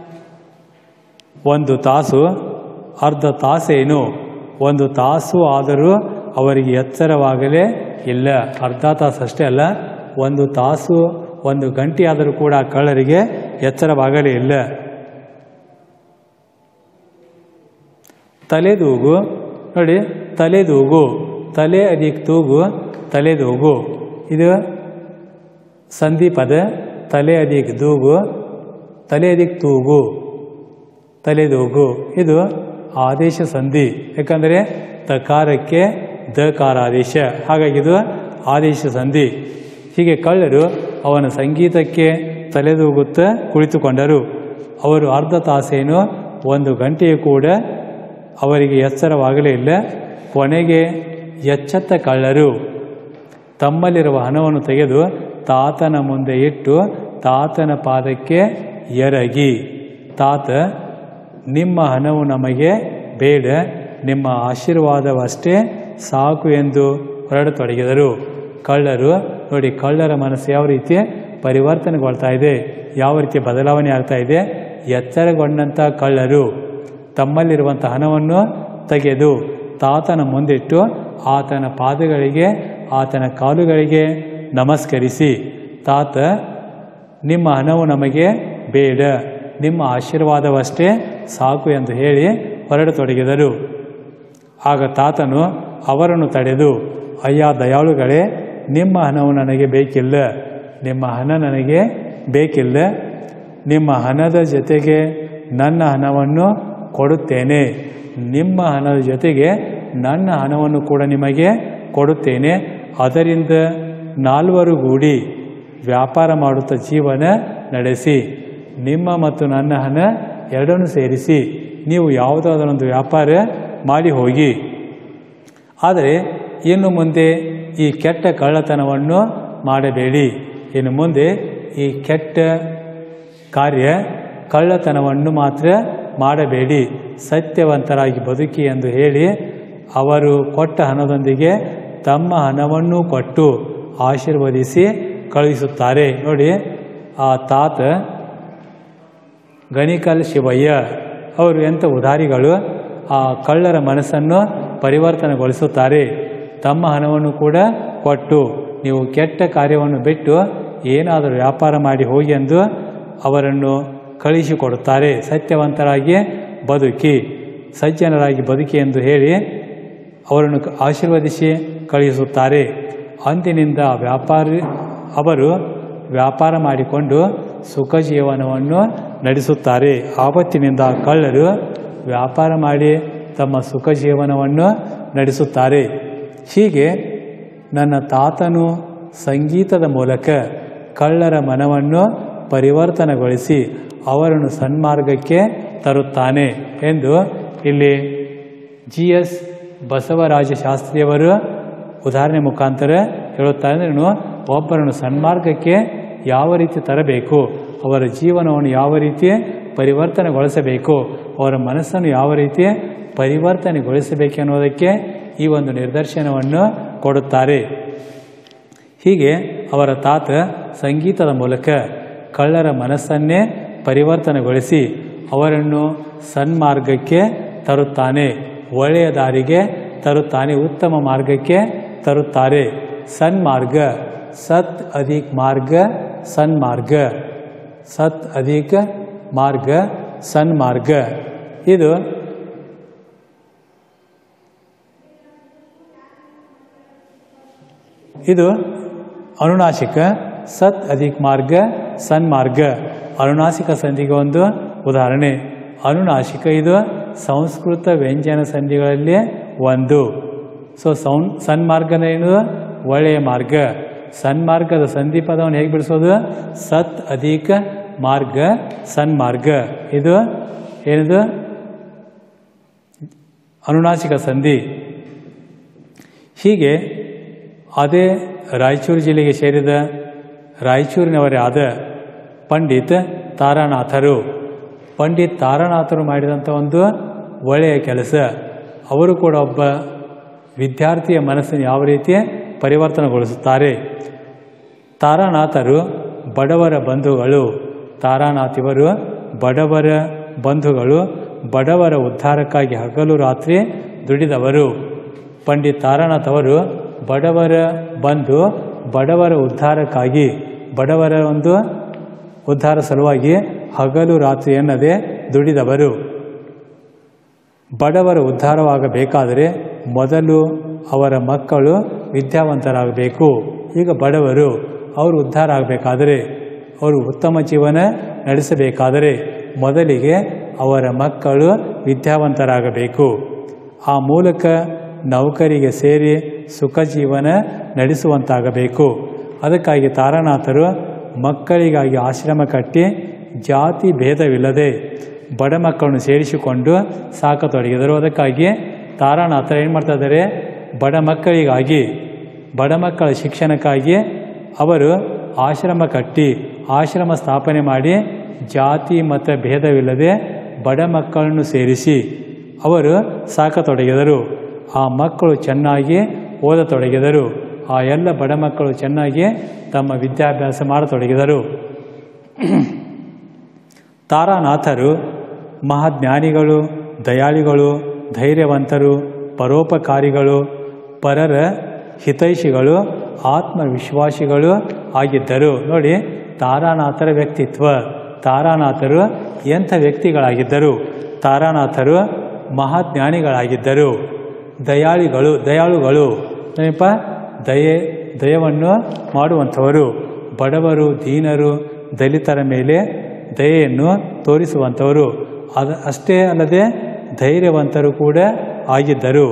ಒಂದು ತಾಸು, ಅರ್ಧ ತಾಸೇನು, ಒಂದು ತಾಸು ಆದರೂ ಅವರಿಗೆ ಎಚ್ಚರವಾಗಲೇ ಇಲ್ಲ. ಅರ್ಧ ತಾಸು ಅಷ್ಟೇ ಅಲ್ಲ, ಒಂದು ತಾಸು, ಒಂದು ಗಂಟೆ ಆದರೂ ಕೂಡ ಕಳ್ಳರಿಗೆ ಎಚ್ಚರವಾಗಲೇ ಇಲ್ಲ. ತಲೆದೂಗು ನೋಡಿ, ತಲೆದೂಗು, ತಲೆ ಅಧಿಕ ತೂಗು, ತಲೆದೂಗು ಇದು ಸಂಧಿ ಪದ. ತಲೆ ಅಧಿಕ ದೂಗು, ತಲೆ ಅಧಿಕ ತೂಗು, ತಲೆದೂಗು ಇದು ಆದೇಶ ಸಂಧಿ. ಯಾಕಂದರೆ ತಕಾರಕ್ಕೆ ದಕಾರ ಆದೇಶ, ಹಾಗಾಗಿ ಇದು ಆದೇಶ ಸಂಧಿ. ಹೀಗೆ ಕಳ್ಳರು ಅವನ ಸಂಗೀತಕ್ಕೆ ತಲೆದೂಗುತ್ತಾ ಕುಳಿತುಕೊಂಡರು. ಅವರು ಅರ್ಧ ತಾಸೇನು, ಒಂದು ಗಂಟೆಯೂ ಕೂಡ ಅವರಿಗೆ ಎಚ್ಚರವಾಗಲೇ ಇಲ್ಲ. ಕೊನೆಗೆ ಎಚ್ಚೆತ್ತ ಕಳ್ಳರು ತಮ್ಮಲ್ಲಿರುವ ಹಣವನ್ನು ತೆಗೆದು ತಾತನ ಮುಂದೆ ಇಟ್ಟು ತಾತನ ಪಾದಕ್ಕೆ ಎರಗಿ, ತಾತ ನಿಮ್ಮ ಹಣವು ನಮಗೆ ಬೇಡ, ನಿಮ್ಮ ಆಶೀರ್ವಾದವಷ್ಟೇ ಸಾಕು ಎಂದು ಹೊರಡತೊಡಗಿದರು. ಕಳ್ಳರು ನೋಡಿ, ಕಳ್ಳರ ಮನಸ್ಸು ಯಾವ ರೀತಿ ಪರಿವರ್ತನೆಗೊಳ್ತಾ ಇದೆ, ಯಾವ ರೀತಿ ಬದಲಾವಣೆ ಆಗ್ತಾ ಇದೆ. ಎಚ್ಚರಗೊಂಡಂಥ ಕಳ್ಳರು ತಮ್ಮಲ್ಲಿರುವಂಥ ಹಣವನ್ನು ತೆಗೆದು ತಾತನ ಮುಂದಿಟ್ಟು ಆತನ ಪಾದಗಳಿಗೆ, ಆತನ ಕಾಲುಗಳಿಗೆ ನಮಸ್ಕರಿಸಿ, ತಾತ ನಿಮ್ಮ ಹಣವು ನಮಗೆ ಬೇಡ, ನಿಮ್ಮ ಆಶೀರ್ವಾದವಷ್ಟೇ ಸಾಕು ಎಂದು ಹೇಳಿ ಹೊರಡತೊಡಗಿದರು. ಆಗ ತಾತನು ಅವರನ್ನು ತಡೆದು, ಅಯ್ಯ ದಯಾಳುಗಳೇ, ನಿಮ್ಮ ಹಣವು ನನಗೆ ಬೇಕಿಲ್ಲ, ನಿಮ್ಮ ಹಣ ನನಗೆ ಬೇಕಿಲ್ಲ, ನಿಮ್ಮ ಹಣದ ಜೊತೆಗೆ ನನ್ನ ಹಣವನ್ನು ಕೊಡುತ್ತೇನೆ, ನಿಮ್ಮ ಹಣದ ಜೊತೆಗೆ ನನ್ನ ಹಣವನ್ನು ಕೂಡ ನಿಮಗೆ ಕೊಡುತ್ತೇನೆ, ಅದರಿಂದ ನಾಲ್ವರು ಗೂಡಿ ವ್ಯಾಪಾರ ಮಾಡುತ್ತಾ ಜೀವನ ನಡೆಸಿ. ನಿಮ್ಮ ಮತ್ತು ನನ್ನ ಹಣ ಎರಡನ್ನೂ ಸೇರಿಸಿ ನೀವು ಯಾವುದಾದರೊಂದು ವ್ಯಾಪಾರ ಮಾಡಿ ಹೋಗಿ. ಆದರೆ ಇನ್ನು ಮುಂದೆ ಈ ಕೆಟ್ಟ ಕಳ್ಳತನವನ್ನು ಮಾಡಬೇಡಿ. ಇನ್ನು ಮುಂದೆ ಈ ಕೆಟ್ಟ ಕಾರ್ಯ ಕಳ್ಳತನವನ್ನು ಮಾತ್ರ ಮಾಡಬೇಡಿ, ಸತ್ಯವಂತರಾಗಿ ಬದುಕಿ ಎಂದು ಹೇಳಿ ಅವರು ಕೊಟ್ಟ ಹಣದೊಂದಿಗೆ ತಮ್ಮ ಹಣವನ್ನು ಕೊಟ್ಟು ಆಶೀರ್ವದಿಸಿ ಕಳುಹಿಸುತ್ತಾರೆ. ನೋಡಿ, ಆ ತಾತ ಗಣಿಕಲ್ ಶಿವಯ್ಯ ಅವರು ಎಂಥ ಉದಾರಿಗಳು. ಆ ಕಳ್ಳರ ಮನಸ್ಸನ್ನು ಪರಿವರ್ತನೆಗೊಳಿಸುತ್ತಾರೆ. ತಮ್ಮ ಹಣವನ್ನು ಕೂಡ ಕೊಟ್ಟು ನೀವು ಕೆಟ್ಟ ಕಾರ್ಯವನ್ನು ಬಿಟ್ಟು ಏನಾದರೂ ವ್ಯಾಪಾರ ಮಾಡಿ ಹೋಗಿ ಎಂದು ಅವರನ್ನು ಕಳಿಸಿಕೊಡುತ್ತಾರೆ. ಸತ್ಯವಂತರಾಗಿ ಬದುಕಿ, ಸಜ್ಜನರಾಗಿ ಬದುಕಿ ಎಂದು ಹೇಳಿ ಅವರನ್ನು ಆಶೀರ್ವದಿಸಿ ಕಳುಹಿಸುತ್ತಾರೆ. ಅಂದಿನಿಂದ ಅವರು ವ್ಯಾಪಾರ ಮಾಡಿಕೊಂಡು ಸುಖ ಜೀವನವನ್ನು ನಡೆಸುತ್ತಾರೆ. ಆವತ್ತಿನಿಂದ ಕಳ್ಳರು ವ್ಯಾಪಾರ ಮಾಡಿ ತಮ್ಮ ಸುಖ ಜೀವನವನ್ನು ನಡೆಸುತ್ತಾರೆ. ಹೀಗೆ ನನ್ನ ತಾತನು ಸಂಗೀತದ ಮೂಲಕ ಕಳ್ಳರ ಮನವನ್ನು ಪರಿವರ್ತನೆಗೊಳಿಸಿ ಅವರನ್ನು ಸನ್ಮಾರ್ಗಕ್ಕೆ ತರುತ್ತಾನೆ ಎಂದು ಇಲ್ಲಿ GS ಬಸವರಾಜ ಶಾಸ್ತ್ರಿಯವರು ಉದಾಹರಣೆ ಮುಖಾಂತರ ಹೇಳುತ್ತಾರೆ. ಅಂದರೆ ಒಬ್ಬರನ್ನು ಸನ್ಮಾರ್ಗಕ್ಕೆ ಯಾವ ರೀತಿ ತರಬೇಕು, ಅವರ ಜೀವನವನ್ನು ಯಾವ ರೀತಿ ಪರಿವರ್ತನೆಗೊಳಿಸಬೇಕು, ಅವರ ಮನಸ್ಸನ್ನು ಯಾವ ರೀತಿ ಪರಿವರ್ತನೆಗೊಳಿಸಬೇಕೆನ್ನುವುದಕ್ಕೆ ಈ ಒಂದು ನಿದರ್ಶನವನ್ನು ಕೊಡುತ್ತಾರೆ. ಹೀಗೆ ಅವರ ತಾತ ಸಂಗೀತದ ಮೂಲಕ ಕಳ್ಳರ ಮನಸ್ಸನ್ನೇ ಪರಿವರ್ತನೆಗೊಳಿಸಿ ಅವರನ್ನು ಸನ್ಮಾರ್ಗಕ್ಕೆ ತರುತ್ತಾನೆ, ಒಳ್ಳೆಯ ದಾರಿಗೆ ತರುತ್ತಾನೆ, ಉತ್ತಮ ಮಾರ್ಗಕ್ಕೆ ತರುತ್ತಾರೆ. ಸನ್ಮಾರ್ಗ, ಸತ್ ಅಧಿಕ್ ಮಾರ್ಗ ಸನ್ಮಾರ್ಗ, ಸತ್ ಅಧಿಕ ಮಾರ್ಗ ಸನ್ಮಾರ್ಗ. ಇದು ಅನುನಾಸಿಕ. ಸತ್ ಅಧಿಕ್ ಮಾರ್ಗ ಸನ್ಮಾರ್ಗ ಅನುನಾಸಿಕ ಸಂಧಿಗೆ ಒಂದು ಉದಾಹರಣೆ. ಅನುನಾಸಿಕ ಇದು ಸಂಸ್ಕೃತ ವ್ಯಂಜನ ಸಂಧಿಗಳಲ್ಲಿ ಒಂದು. ಸನ್ಮಾರ್ಗನೇನು ಒಳ್ಳೆಯ ಮಾರ್ಗ. ಸನ್ಮಾರ್ಗದ ಸಂಧಿ ಪದವನ್ನು ಹೇಗೆ ಬಿಡಿಸೋದು? ಸತ್ ಅಧಿಕ ಮಾರ್ಗ ಸನ್ಮಾರ್ಗ. ಇದು ಏನಿದು? ಅನುನಾಸಿಕ ಸಂಧಿ. ಹೀಗೆ ಅದೇ ರಾಯಚೂರು ಜಿಲ್ಲೆಗೆ ಸೇರಿದ ರಾಯಚೂರಿನವರೇ ಆದ ಪಂಡಿತ್ ತಾರಾನಾಥರು ಮಾಡಿದಂಥ ಒಂದು ಒಳ್ಳೆಯ ಕೆಲಸ. ಅವರು ಕೂಡ ಒಬ್ಬ ವಿದ್ಯಾರ್ಥಿಯ ಮನಸ್ಸನ್ನು ಯಾವ ರೀತಿ ಪರಿವರ್ತನೆಗೊಳಿಸುತ್ತಾರೆ. ತಾರಾನಾಥರು ಬಡವರ ಬಂಧುಗಳು. ತಾರಾನಾಥಿವರು ಬಡವರ ಬಂಧುಗಳು, ಬಡವರ ಉದ್ಧಾರಕ್ಕಾಗಿ ಹಗಲು ರಾತ್ರಿ ದುಡಿದವರು. ಪಂಡಿತ್ ತಾರಾನಾಥ್ ಅವರು ಬಡವರ ಬಂಧು, ಬಡವರ ಉದ್ಧಾರಕ್ಕಾಗಿ, ಬಡವರ ಒಂದು ಉದ್ಧಾರ ಸಲುವಾಗಿ ಹಗಲು ರಾತ್ರಿ ಎನ್ನದೆ ದುಡಿದವರು. ಬಡವರ ಉದ್ಧಾರವಾಗಬೇಕಾದರೆ ಮೊದಲು ಅವರ ಮಕ್ಕಳು ವಿದ್ಯಾವಂತರಾಗಬೇಕು. ಈಗ ಬಡವರು ಅವರು ಉದ್ಧಾರ ಆಗಬೇಕಾದರೆ, ಅವರು ಉತ್ತಮ ಜೀವನ ನಡೆಸಬೇಕಾದರೆ ಮೊದಲಿಗೆ ಅವರ ಮಕ್ಕಳು ವಿದ್ಯಾವಂತರಾಗಬೇಕು. ಆ ಮೂಲಕ ನೌಕರಿಗೆ ಸೇರಿ ಸುಖ ಜೀವನ ನಡೆಸುವಂತಾಗಬೇಕು. ಅದಕ್ಕಾಗಿ ತಾರಾನಾಥರು ಮಕ್ಕಳಿಗಾಗಿ ಆಶ್ರಮ ಕಟ್ಟಿ ಜಾತಿ ಭೇದವಿಲ್ಲದೆ ಬಡ ಮಕ್ಕಳನ್ನು ಸೇರಿಸಿಕೊಂಡು ಸಾಕತೊಡಗಿದರು. ಅದಕ್ಕಾಗಿ ತಾರಾನಾಥರು ಏನು ಮಾಡ್ತಾ ಇದ್ದಾರೆ? ಬಡ ಮಕ್ಕಳಿಗಾಗಿ, ಬಡ ಮಕ್ಕಳ ಶಿಕ್ಷಣಕ್ಕಾಗಿ ಅವರು ಆಶ್ರಮ ಕಟ್ಟಿ, ಆಶ್ರಮ ಸ್ಥಾಪನೆ ಮಾಡಿ ಜಾತಿ ಮತ್ತು ಭೇದವಿಲ್ಲದೆ ಬಡ ಮಕ್ಕಳನ್ನು ಸೇರಿಸಿ ಅವರು ಸಾಕತೊಡಗಿದರು. ಆ ಮಕ್ಕಳು ಚೆನ್ನಾಗಿ ಓದತೊಡಗಿದರು. ಆ ಎಲ್ಲ ಬಡ ಮಕ್ಕಳು ಚೆನ್ನಾಗಿ ತಮ್ಮ ವಿದ್ಯಾಭ್ಯಾಸ ಮಾಡತೊಡಗಿದರು. ತಾರಾನಾಥರು ಮಹಾಜ್ಞಾನಿಗಳು, ದಯಾಳಿಗಳು, ಧೈರ್ಯವಂತರು, ಪರೋಪಕಾರಿಗಳು, ಪರರ ಹಿತೈಷಿಗಳು, ಆತ್ಮವಿಶ್ವಾಸಿಗಳು ಆಗಿದ್ದರು. ನೋಡಿ, ತಾರಾನಾಥರ ವ್ಯಕ್ತಿತ್ವ. ತಾರಾನಾಥರು ಎಂಥ ವ್ಯಕ್ತಿಗಳಾಗಿದ್ದರು? ತಾರಾನಾಥರು ಮಹಾಜ್ಞಾನಿಗಳಾಗಿದ್ದರು. ದಯಾಳುಗಳು ಏನಪ್ಪ? ದಯವನ್ನು ಮಾಡುವಂಥವರು. ಬಡವರು, ದೀನರು, ದಲಿತರ ಮೇಲೆ ದಯೆಯನ್ನು ತೋರಿಸುವಂಥವರು. ಅಷ್ಟೇ ಅಲ್ಲದೆ ಧೈರ್ಯವಂತರು ಕೂಡ ಆಗಿದ್ದರು.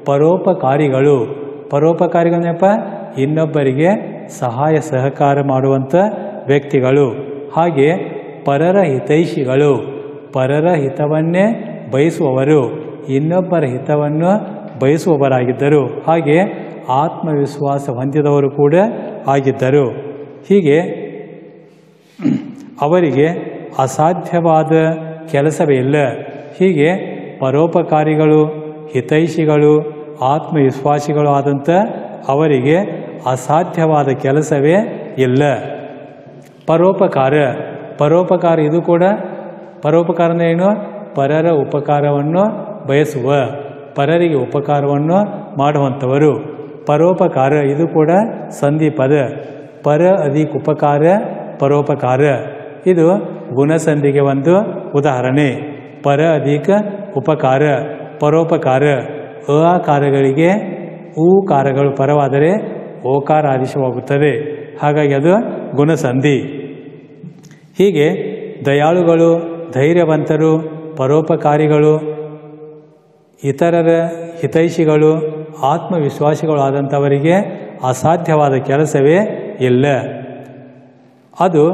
ಪರೋಪಕಾರಿಗಳೇನಪ್ಪ? ಇನ್ನೊಬ್ಬರಿಗೆ ಸಹಾಯ ಸಹಕಾರ ಮಾಡುವಂಥ ವ್ಯಕ್ತಿಗಳು. ಹಾಗೆ ಪರರ ಹಿತೈಷಿಗಳು, ಪರರ ಹಿತವನ್ನೇ ಬಯಸುವವರು, ಇನ್ನೊಬ್ಬರ ಹಿತವನ್ನು ಬಯಸುವವರಾಗಿದ್ದರು. ಹಾಗೆ ಆತ್ಮವಿಶ್ವಾಸ ಹೊಂದಿದವರು ಕೂಡ ಆಗಿದ್ದರು. ಹೀಗೆ ಅವರಿಗೆ ಅಸಾಧ್ಯವಾದ ಕೆಲಸವೇ ಇಲ್ಲ. ಹೀಗೆ ಪರೋಪಕಾರಿಗಳು, ಹಿತೈಷಿಗಳು, ಆತ್ಮವಿಶ್ವಾಸಿಗಳು ಆದಂಥ ಅವರಿಗೆ ಅಸಾಧ್ಯವಾದ ಕೆಲಸವೇ ಇಲ್ಲ. ಪರೋಪಕಾರ ಇದು ಕೂಡ ಪರೋಪಕಾರ ಅಂದರೆ ಏನು? ಪರರ ಉಪಕಾರವನ್ನು ಬಯಸುವ, ಪರರಿಗೆ ಉಪಕಾರವನ್ನು ಮಾಡುವಂಥವರು. ಪರೋಪಕಾರ ಇದು ಕೂಡ ಸಂಧಿ ಪದ. ಪರ ಅಧಿಕ ಉಪಕಾರ, ಪರೋಪಕಾರ ಇದು ಗುಣಸಂಧಿಗೆ ಒಂದು ಉದಾಹರಣೆ. ಪರ ಅಧಿಕ ಉಪಕಾರ, ಪರೋಪಕಾರ. ಅಕಾರಗಳಿಗೆ ಊಕಾರಗಳು ಪರವಾದರೆ ಓಕಾರ ಆದೇಶವಾಗುತ್ತದೆ. ಹಾಗಾಗಿ ಅದು ಗುಣಸಂಧಿ. ಹೀಗೆ ದಯಾಳುಗಳು, ಧೈರ್ಯವಂತರು, ಪರೋಪಕಾರಿಗಳು, ಇತರರ ಹಿತೈಷಿಗಳು, ಆತ್ಮವಿಶ್ವಾಸಿಗಳು ಆದಂಥವರಿಗೆ ಅಸಾಧ್ಯವಾದ ಕೆಲಸವೇ ಇಲ್ಲ. ಅದು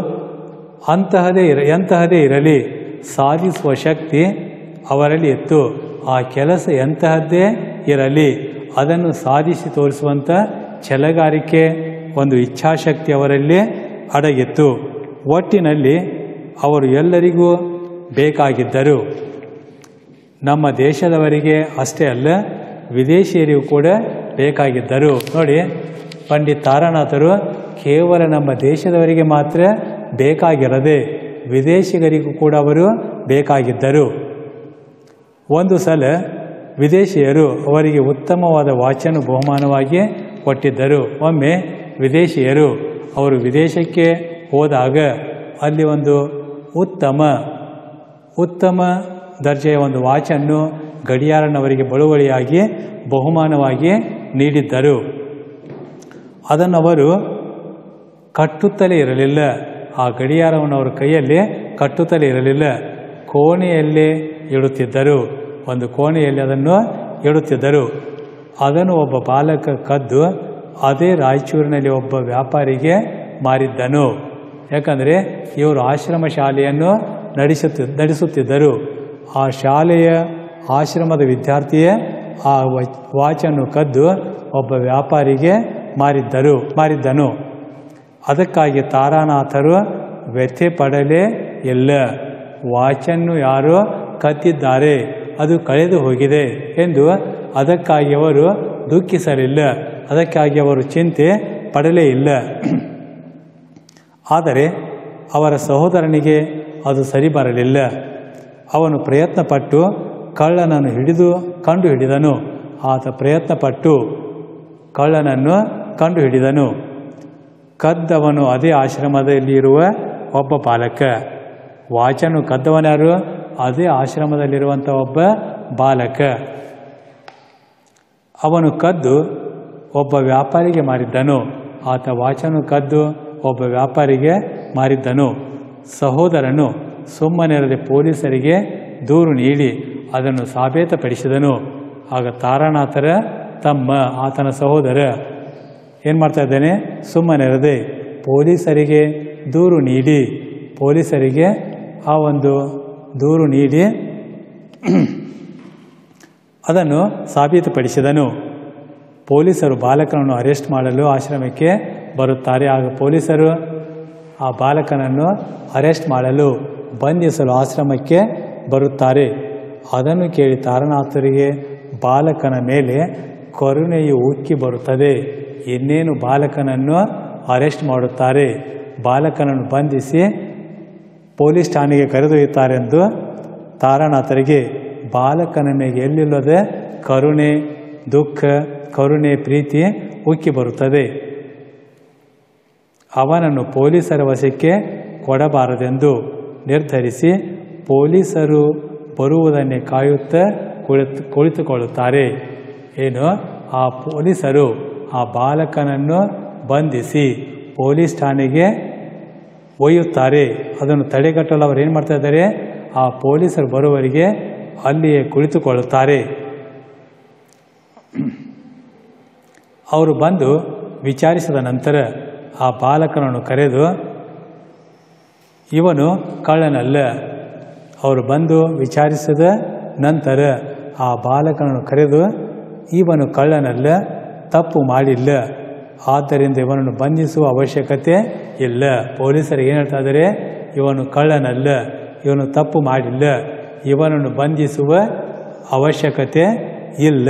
ಎಂತಹದೇ ಇರಲಿ ಸಾಧಿಸುವ ಶಕ್ತಿ ಅವರಲ್ಲಿ ಇತ್ತು. ಆ ಕೆಲಸ ಎಂತಹದ್ದೇ ಇರಲಿ ಅದನ್ನು ಸಾಧಿಸಿ ತೋರಿಸುವಂಥ ಛಲಗಾರಿಕೆ, ಒಂದು ಇಚ್ಛಾಶಕ್ತಿ ಅವರಲ್ಲಿ ಅಡಗಿತ್ತು. ಒಟ್ಟಿನಲ್ಲಿ ಅವರು ಎಲ್ಲರಿಗೂ ಬೇಕಾಗಿದ್ದರು. ನಮ್ಮ ದೇಶದವರಿಗೆ ಅಷ್ಟೇ ಅಲ್ಲ, ವಿದೇಶಿಯರಿಗೂ ಕೂಡ ಬೇಕಾಗಿದ್ದರು. ನೋಡಿ, ಪಂಡಿತ್ ತಾರಾನಾಥರು ಕೇವಲ ನಮ್ಮ ದೇಶದವರಿಗೆ ಮಾತ್ರ ಬೇಕಾಗಿರದೆ ವಿದೇಶಿಗರಿಗೂ ಕೂಡ ಅವರು ಬೇಕಾಗಿದ್ದರು. ಒಂದು ಸಲ ವಿದೇಶಿಯರು ಅವರಿಗೆ ಉತ್ತಮವಾದ ವಾಚನ್ನು ಬಹುಮಾನವಾಗಿ ಕೊಟ್ಟಿದ್ದರು. ಒಮ್ಮೆ ವಿದೇಶಿಯರು ಅವರು ವಿದೇಶಕ್ಕೆ ಹೋದಾಗ ಅಲ್ಲಿ ಒಂದು ಉತ್ತಮ ದರ್ಜೆಯ ಒಂದು ವಾಚನ್ನು ಗಡಿಯಾರನವರಿಗೆ ಬಳುವಳಿಯಾಗಿ ಬಹುಮಾನವಾಗಿ ನೀಡಿದ್ದರು. ಅದನ್ನು ಅವರು ಕಟ್ಟುತ್ತಲೇ ಇರಲಿಲ್ಲ. ಆ ಗಡಿಯಾರವನ್ನು ಅವರ ಕೈಯಲ್ಲಿ ಕಟ್ಟುತ್ತಲೇ ಇರಲಿಲ್ಲ, ಕೋಣೆಯಲ್ಲೇ ಇಡುತ್ತಿದ್ದರು. ಒಂದು ಕೋಣೆಯಲ್ಲಿ ಅದನ್ನು ಇಡುತ್ತಿದ್ದರು. ಅದನ್ನು ಒಬ್ಬ ಬಾಲಕ ಕದ್ದು ಅದೇ ರಾಯಚೂರಿನಲ್ಲಿ ಒಬ್ಬ ವ್ಯಾಪಾರಿಗೆ ಮಾರಿದ್ದನು. ಯಾಕಂದರೆ ಇವರು ಆಶ್ರಮ ಶಾಲೆಯನ್ನು ನಡೆಸುತ್ತಿದ್ದರು. ಆ ಶಾಲೆಯ ಆಶ್ರಮದ ವಿದ್ಯಾರ್ಥಿಯೇ ಆ ವಾಚನ್ನು ಕದ್ದು ಒಬ್ಬ ವ್ಯಾಪಾರಿಗೆ ಮಾರಿದ್ದನು. ಅದಕ್ಕಾಗಿ ತಾರಾನಾಥರು ವ್ಯಥೆ ಪಡಲೇ ಇಲ್ಲ. ವಾಚನ್ನು ಯಾರೋ ಕದ್ದಿದ್ದಾರೆ, ಅದು ಕಳೆದು ಹೋಗಿದೆ ಎಂದು ಅದಕ್ಕಾಗಿ ಅವರು ದುಃಖಿಸಲಿಲ್ಲ. ಅದಕ್ಕಾಗಿ ಅವರು ಚಿಂತೆ ಪಡಲೇ ಇಲ್ಲ. ಆದರೆ ಅವರ ಸಹೋದರನಿಗೆ ಅದು ಸರಿ ಬರಲಿಲ್ಲ. ಅವನು ಪ್ರಯತ್ನಪಟ್ಟು ಕಳ್ಳನನ್ನು ಕಂಡುಹಿಡಿದನು. ಆತ ಪ್ರಯತ್ನಪಟ್ಟು ಕಳ್ಳನನ್ನು ಕಂಡುಹಿಡಿದನು. ಕದ್ದವನು ಅದೇ ಆಶ್ರಮದಲ್ಲಿರುವ ಒಬ್ಬ ಬಾಲಕ. ವಾಚನ್ನು ಕದ್ದವನ್ಯಾರು? ಅದೇ ಆಶ್ರಮದಲ್ಲಿರುವಂಥ ಒಬ್ಬ ಬಾಲಕ. ಅವನು ಕದ್ದು ಒಬ್ಬ ವ್ಯಾಪಾರಿಗೆ ಮಾರಿದ್ದನು. ಆತ ವಾಚನ್ನು ಕದ್ದು ಒಬ್ಬ ವ್ಯಾಪಾರಿಗೆ ಮಾರಿದ್ದನು. ಸಹೋದರನು ಸುಮ್ಮನಿರದೆ ಪೊಲೀಸರಿಗೆ ದೂರು ನೀಡಿ ಅದನ್ನು ಸಾಬೀತುಪಡಿಸಿದನು. ಆಗ ತಾರಾನಾಥರ ತಮ್ಮ ಆತನ ಸಹೋದರ ಏನು ಮಾಡ್ತಾ ಇದ್ದಾನೆ? ಸುಮ್ಮನಿರದೆ ಪೊಲೀಸರಿಗೆ ಆ ಒಂದು ದೂರು ನೀಡಿ ಅದನ್ನು ಸಾಬೀತುಪಡಿಸಿದನು. ಪೊಲೀಸರು ಬಾಲಕನನ್ನು ಅರೆಸ್ಟ್ ಮಾಡಲು ಆಶ್ರಮಕ್ಕೆ ಬರುತ್ತಾರೆ. ಆಗ ಪೊಲೀಸರು ಆ ಬಾಲಕನನ್ನು ಅರೆಸ್ಟ್ ಮಾಡಲು ಬಂಧಿಸಲು ಆಶ್ರಮಕ್ಕೆ ಬರುತ್ತಾರೆ. ಅದನ್ನು ಕೇಳಿ ತಾರಾನಾಥರಿಗೆ ಬಾಲಕನ ಮೇಲೆ ಕರುಣೆಯು ಉಕ್ಕಿ ಬರುತ್ತದೆ. ಇನ್ನೇನು ಬಾಲಕನನ್ನು ಅರೆಸ್ಟ್ ಮಾಡುತ್ತಾರೆ. ಬಾಲಕನನ್ನು ಬಂಧಿಸಿ ಪೊಲೀಸ್ ಠಾಣೆಗೆ ಕರೆದೊಯ್ಯುತ್ತಾರೆಂದು ತಾರಾನಾಥರಿಗೆ ಬಾಲಕನ ಮೇಲೆ ಎಲ್ಲಿಲ್ಲದೆ ಕರುಣೆ, ದುಃಖ, ಕರುಣೆ, ಪ್ರೀತಿ ಉಕ್ಕಿ ಬರುತ್ತದೆ. ಅವನನ್ನು ಪೊಲೀಸರ ವಶಕ್ಕೆ ಕೊಡಬಾರದೆಂದು ನಿರ್ಧರಿಸಿ ಪೊಲೀಸರು ಬರುವುದನ್ನೇ ಕಾಯುತ್ತಾ ಕುಳಿತುಕೊಳ್ಳುತ್ತಾರೆ. ಆ ಪೊಲೀಸರು ಆ ಬಾಲಕನನ್ನು ಬಂಧಿಸಿ ಪೊಲೀಸ್ ಠಾಣೆಗೆ ಒಯ್ಯುತ್ತಾರೆ. ಅದನ್ನು ತಡೆಗಟ್ಟಲು ಅವರು ಏನು ಮಾಡ್ತಾ ಇದ್ದಾರೆ? ಆ ಪೊಲೀಸರು ಬರುವವರೆಗೆ ಅಲ್ಲಿಯೇ ಕುಳಿತುಕೊಳ್ಳುತ್ತಾರೆ. ಅವರು ಬಂದು ವಿಚಾರಿಸಿದ ನಂತರ ಆ ಬಾಲಕನನ್ನು ಕರೆದು ಇವನು ಕಳ್ಳನಲ್ಲ. ಅವರು ಬಂದು ವಿಚಾರಿಸಿದ ನಂತರ ಆ ಬಾಲಕನನ್ನು ಕರೆದು, ಇವನು ಕಳ್ಳನಲ್ಲ, ತಪ್ಪು ಮಾಡಿಲ್ಲ, ಆದ್ದರಿಂದ ಇವನನ್ನು ಬಂಧಿಸುವ ಅವಶ್ಯಕತೆ ಇಲ್ಲ. ಪೊಲೀಸರು ಏನು ಹೇಳ್ತಾ ಇದ್ದಾರೆ? ಇವನು ಕಳ್ಳನಲ್ಲ, ಇವನು ತಪ್ಪು ಮಾಡಿಲ್ಲ, ಇವನನ್ನು ಬಂಧಿಸುವ ಅವಶ್ಯಕತೆ ಇಲ್ಲ.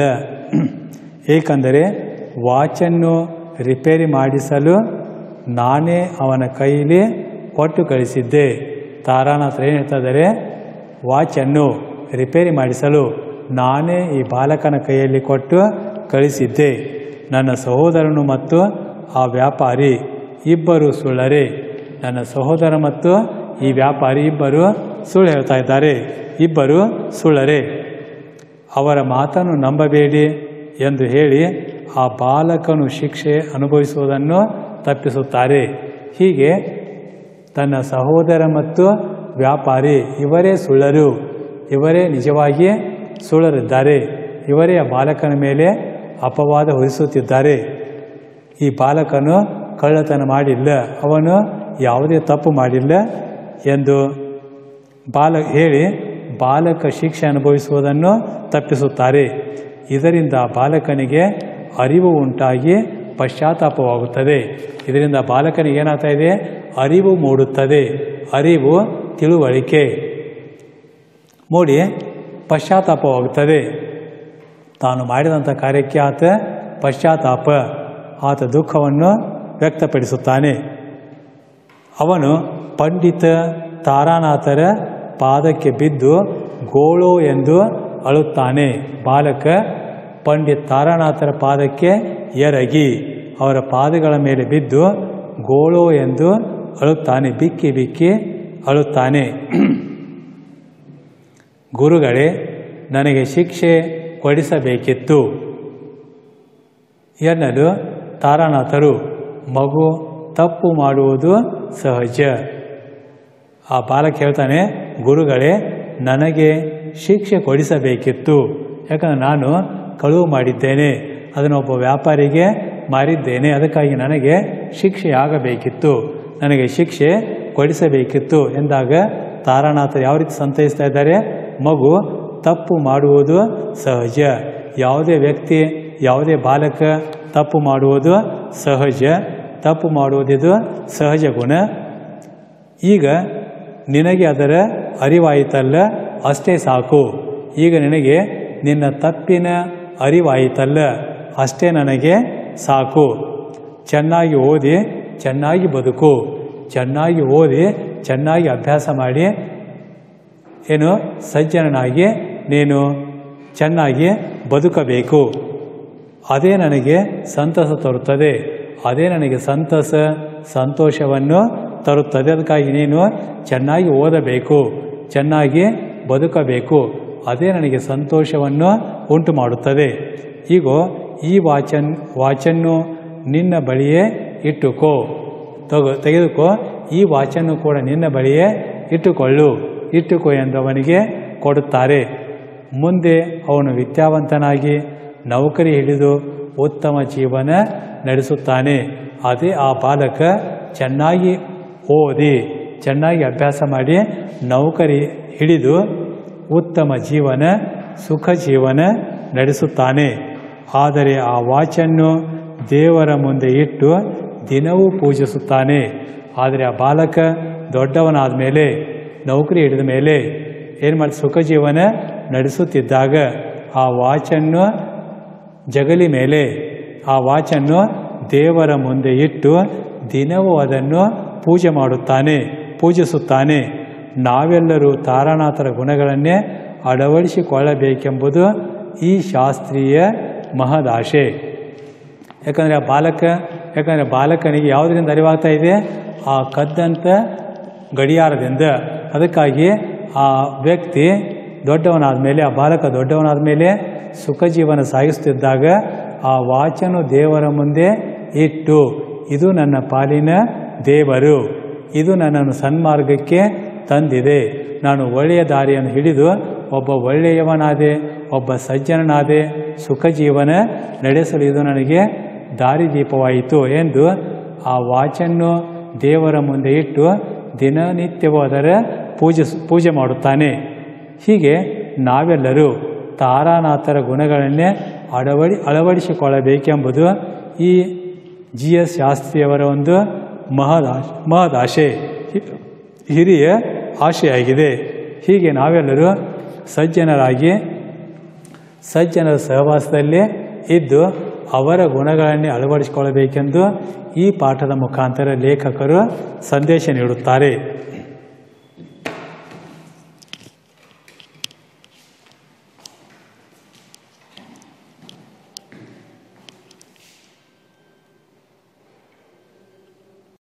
ಏಕೆಂದರೆ ವಾಚನ್ನು ರಿಪೇರಿ ಮಾಡಿಸಲು ನಾನೇ ಅವನ ಕೈಲಿ ಕೊಟ್ಟು ಕಳಿಸಿದ್ದೆ. ತಾರಾನಾಥರು ಏನು ಹೇಳ್ತಾ ಇದ್ದಾರೆ? ವಾಚನ್ನು ರಿಪೇರಿ ಮಾಡಿಸಲು ನಾನೇ ಈ ಬಾಲಕನ ಕೈಯಲ್ಲಿ ಕೊಟ್ಟು ಕಳಿಸಿದ್ದೆ. ನನ್ನ ಸಹೋದರನು ಮತ್ತು ಆ ವ್ಯಾಪಾರಿ ಇಬ್ಬರು ಸುಳ್ಳರೇ. ನನ್ನ ಸಹೋದರ ಮತ್ತು ಈ ವ್ಯಾಪಾರಿ ಇಬ್ಬರು ಸುಳ್ಳು ಹೇಳ್ತಾ ಇದ್ದಾರೆ, ಇಬ್ಬರು ಸುಳ್ಳರೇ. ಅವರ ಮಾತನ್ನು ನಂಬಬೇಡಿ ಎಂದು ಹೇಳಿ ಆ ಬಾಲಕನು ಶಿಕ್ಷೆ ಅನುಭವಿಸುವುದನ್ನು ತಪ್ಪಿಸುತ್ತಾರೆ. ಹೀಗೆ ತನ್ನ ಸಹೋದರ ಮತ್ತು ವ್ಯಾಪಾರಿ ಇವರೇ ಸುಳ್ಳರು, ಇವರೇ ನಿಜವಾಗಿ ಸುಳ್ಳರಿದ್ದಾರೆ, ಇವರೇ ಆ ಬಾಲಕನ ಮೇಲೆ ಅಪವಾದ ಹೊರಿಸುತ್ತಿದ್ದಾರೆ. ಈ ಬಾಲಕನು ಕಳ್ಳತನ ಮಾಡಿಲ್ಲ, ಅವನು ಯಾವುದೇ ತಪ್ಪು ಮಾಡಿಲ್ಲ ಎಂದು ಹೇಳಿ ಬಾಲಕ ಶಿಕ್ಷೆ ಅನುಭವಿಸುವುದನ್ನು ತಪ್ಪಿಸುತ್ತಾರೆ. ಇದರಿಂದ ಬಾಲಕನಿಗೆ ಅರಿವು ಉಂಟಾಗಿ ಪಶ್ಚಾತ್ತಾಪವಾಗುತ್ತದೆ. ಇದರಿಂದ ಬಾಲಕನಿಗೆ ಏನಾಗ್ತಾ ಇದೆ? ಅರಿವು ಮೂಡುತ್ತದೆ. ಅರಿವು, ತಿಳುವಳಿಕೆ ಮೂಡಿ ಪಶ್ಚಾತ್ತಾಪವಾಗುತ್ತದೆ. ತಾನು ಮಾಡಿದಂಥ ಕಾರ್ಯಕ್ಕೆ ಆತ ಪಶ್ಚಾತ್ತಾಪ, ಆತ ದುಃಖವನ್ನು ವ್ಯಕ್ತಪಡಿಸುತ್ತಾನೆ. ಅವನು ಪಂಡಿತ ತಾರಾನಾಥರ ಪಾದಕ್ಕೆ ಬಿದ್ದು ಗೋಳೋ ಎಂದು ಅಳುತ್ತಾನೆ. ಬಾಲಕ ಪಂಡಿತ್ ತಾರಾನಾಥರ ಪಾದಕ್ಕೆ ಎರಗಿ ಅವರ ಪಾದಗಳ ಮೇಲೆ ಬಿದ್ದು ಗೋಳೋ ಎಂದು ಅಳುತ್ತಾನೆ, ಬಿಕ್ಕಿ ಬಿಕ್ಕಿ ಅಳುತ್ತಾನೆ. ಗುರುಗಳೇ, ನನಗೆ ಶಿಕ್ಷೆ ಕೊಡಿಸಬೇಕಿತ್ತು ಎನ್ನಲು ತಾರಾನಾಥರು, ಮಗು ತಪ್ಪು ಮಾಡುವುದು ಸಹಜ. ಆ ಬಾಲಕ ಹೇಳ್ತಾನೆ, ಗುರುಗಳೇ, ನನಗೆ ಶಿಕ್ಷೆ ಕೊಡಿಸಬೇಕಿತ್ತು, ಯಾಕಂದರೆ ನಾನು ಕಳುವು ಮಾಡಿದ್ದೇನೆ, ಅದನ್ನು ಒಬ್ಬ ವ್ಯಾಪಾರಿಗೆ ಮಾರಿದ್ದೇನೆ, ಅದಕ್ಕಾಗಿ ನನಗೆ ಶಿಕ್ಷೆ ಆಗಬೇಕಿತ್ತು, ನನಗೆ ಶಿಕ್ಷೆ ಕೊಡಿಸಬೇಕಿತ್ತು ಎಂದಾಗ ತಾರಾನಾಥರು ಯಾವ ರೀತಿ ಸಂತೈಸ್ತಾ ಇದ್ದಾರೆ? ಮಗು ತಪ್ಪು ಮಾಡುವುದು ಸಹಜ. ಯಾವುದೇ ವ್ಯಕ್ತಿ, ಯಾವುದೇ ಬಾಲಕ ತಪ್ಪು ಮಾಡುವುದು ಸಹಜ. ತಪ್ಪು ಮಾಡುವುದಿದು ಸಹಜ ಗುಣ. ಈಗ ನಿನಗೆ ಅದರ ಅರಿವಾಯಿತಲ್ಲ, ಅಷ್ಟೇ ಸಾಕು. ಈಗ ನಿನಗೆ ನಿನ್ನ ತಪ್ಪಿನ ಅರಿವಾಯಿತಲ್ಲ, ಅಷ್ಟೇ ನನಗೆ ಸಾಕು. ಚೆನ್ನಾಗಿ ಓದಿ ಚೆನ್ನಾಗಿ ಬದುಕು, ಚೆನ್ನಾಗಿ ಓದಿ ಚೆನ್ನಾಗಿ ಅಭ್ಯಾಸ ಮಾಡಿ ಏನು ಸಜ್ಜನನಾಗಿ ನೀನು ಚೆನ್ನಾಗಿ ಬದುಕಬೇಕು. ಅದೇ ನನಗೆ ಸಂತಸ ತರುತ್ತದೆ, ಅದೇ ನನಗೆ ಸಂತೋಷವನ್ನು ತರುತ್ತದೆ. ಅದಕ್ಕಾಗಿ ನೀನು ಚೆನ್ನಾಗಿ ಓದಬೇಕು, ಚೆನ್ನಾಗಿ ಬದುಕಬೇಕು, ಅದೇ ನನಗೆ ಸಂತೋಷವನ್ನು ಉಂಟು ಮಾಡುತ್ತದೆ. ಈಗ ಈ ವಾಚನ್ನು ನಿನ್ನ ಬಳಿಯೇ ಇಟ್ಟುಕೋ, ತೆಗೆದುಕೋ, ಈ ವಾಚನ್ನು ಕೂಡ ನಿನ್ನ ಬಳಿಯೇ ಇಟ್ಟುಕೋ ಎಂದು ಅವನಿಗೆ ಕೊಡುತ್ತಾರೆ. ಮುಂದೆ ಅವನು ವಿದ್ಯಾವಂತನಾಗಿ ನೌಕರಿ ಹಿಡಿದು ಉತ್ತಮ ಜೀವನ ನಡೆಸುತ್ತಾನೆ. ಅದೇ ಆ ಬಾಲಕ ಚೆನ್ನಾಗಿ ಓದಿ ಚೆನ್ನಾಗಿ ಅಭ್ಯಾಸ ಮಾಡಿ ನೌಕರಿ ಹಿಡಿದು ಉತ್ತಮ ಜೀವನ, ಸುಖ ಜೀವನ ನಡೆಸುತ್ತಾನೆ. ಆದರೆ ಆ ವಾಚನ್ನು ದೇವರ ಮುಂದೆ ಇಟ್ಟು ದಿನವೂ ಪೂಜಿಸುತ್ತಾನೆ. ಆದರೆ ಆ ಬಾಲಕ ದೊಡ್ಡವನಾದ ಮೇಲೆ, ನೌಕರಿ ಹಿಡಿದ ಮೇಲೆ, ಏನು ಮಾಡಿ ಸುಖ ಜೀವನ ನಡೆಸುತ್ತಿದ್ದಾಗ ಆ ವಾಚನ್ನು ಜಗಲಿ ಮೇಲೆ ಆ ವಾಚನ್ನು ದೇವರ ಮುಂದೆ ಇಟ್ಟು ದಿನವೂ ಅದನ್ನು ಪೂಜಿಸುತ್ತಾನೆ. ನಾವೆಲ್ಲರೂ ತಾರಾನಾಥರ ಗುಣಗಳನ್ನೇ ಅಳವಡಿಸಿಕೊಳ್ಳಬೇಕೆಂಬುದು ಈ ಶಾಸ್ತ್ರೀಯ ಮಹದಾಶೆ. ಯಾಕಂದರೆ ಬಾಲಕನಿಗೆ ಯಾವುದರಿಂದ ಅರಿವಾಗ್ತಾ ಇದೆ? ಆ ಕದ್ದಂಥ ಗಡಿಯಾರದಿಂದ. ಅದಕ್ಕಾಗಿ ಆ ವ್ಯಕ್ತಿ ದೊಡ್ಡವನಾದ ಮೇಲೆ, ಆ ಬಾಲಕ ದೊಡ್ಡವನಾದ ಮೇಲೆ ಸುಖ ಜೀವನ ಸಾಗಿಸುತ್ತಿದ್ದಾಗ ಆ ವಾಚನ್ನು ದೇವರ ಮುಂದೆ ಇಟ್ಟು, ಇದು ನನ್ನ ಪಾಲಿನ ದೇವರು, ಇದು ನನ್ನನ್ನು ಸನ್ಮಾರ್ಗಕ್ಕೆ ತಂದಿದೆ, ನಾನು ಒಳ್ಳೆಯ ದಾರಿಯನ್ನು ಹಿಡಿದು ಒಬ್ಬ ಒಳ್ಳೆಯವನಾದೆ, ಒಬ್ಬ ಸಜ್ಜನನಾದೆ, ಸುಖ ಜೀವನ ನಡೆಸಲು ಇದು ನನಗೆ ದಾರಿದೀಪವಾಯಿತು ಎಂದು ಆ ವಾಚನ್ನು ದೇವರ ಮುಂದೆ ಇಟ್ಟು ದಿನನಿತ್ಯವೂ ಅದರ ಪೂಜೆ ಮಾಡುತ್ತಾನೆ. ಹೀಗೆ ನಾವೆಲ್ಲರೂ ತಾರಾನಾಥರ ಗುಣಗಳನ್ನೇ ಅಳವಡಿಸಿಕೊಳ್ಳಬೇಕೆಂಬುದು ಈ GS ಶಾಸ್ತ್ರಿಯವರ ಒಂದು ಮಹದಾಶೆ, ಹಿರಿಯ ಆಶೆಯಾಗಿದೆ. ಹೀಗೆ ನಾವೆಲ್ಲರೂ ಸಜ್ಜನರ ಸಹವಾಸದಲ್ಲೇ ಇದ್ದು ಅವರ ಗುಣಗಳನ್ನೇ ಅಳವಡಿಸಿಕೊಳ್ಳಬೇಕೆಂದು ಈ ಪಾಠದ ಮುಖಾಂತರ ಲೇಖಕರು ಸಂದೇಶ ನೀಡುತ್ತಾರೆ.